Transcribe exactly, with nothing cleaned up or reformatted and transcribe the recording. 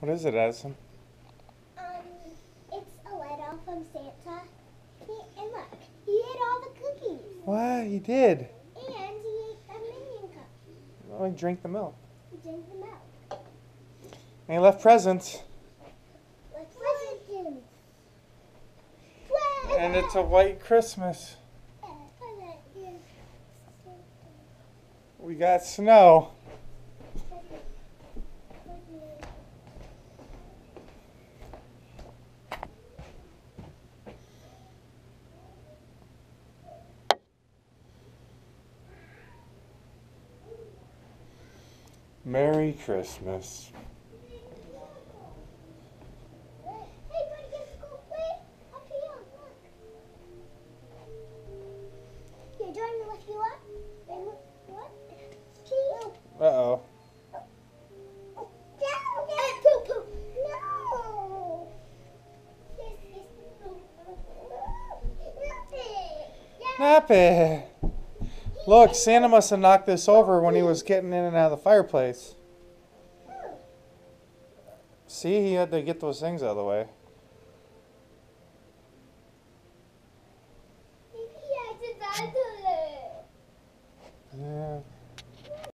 What is it, Addison? Um, it's a letter from Santa. He, and look, he ate all the cookies. What? He did. And he ate a Minion cup. Oh, he drank the milk. He drank the milk. And he left presents. Let's presents. And it's a white Christmas. We got snow. Merry Christmas. Uh-oh. Nappy. Look, Santa must have knocked this over when he was getting in and out of the fireplace. See, he had to get those things out of the way.